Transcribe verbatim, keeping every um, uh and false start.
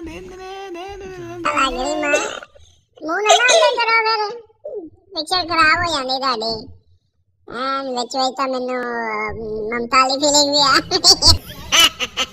ਲੱਗਣੀ ਮਾਂ ਮੂੰਹ ਨਾ ਨਾ ਕਰੋ ਫਿਰ ਪਿਕਚਰ ਖਰਾਬ ਹੋ ਜਾਂਦੀ ਤੁਹਾਡੀ ਐਨ ਵਿੱਚ ਵਿੱਚ ਤਾਂ ਮੈਨੂੰ ਮਮਤਾ ਵਾਲੀ ਫੀਲਿੰਗ ਵੀ ਆ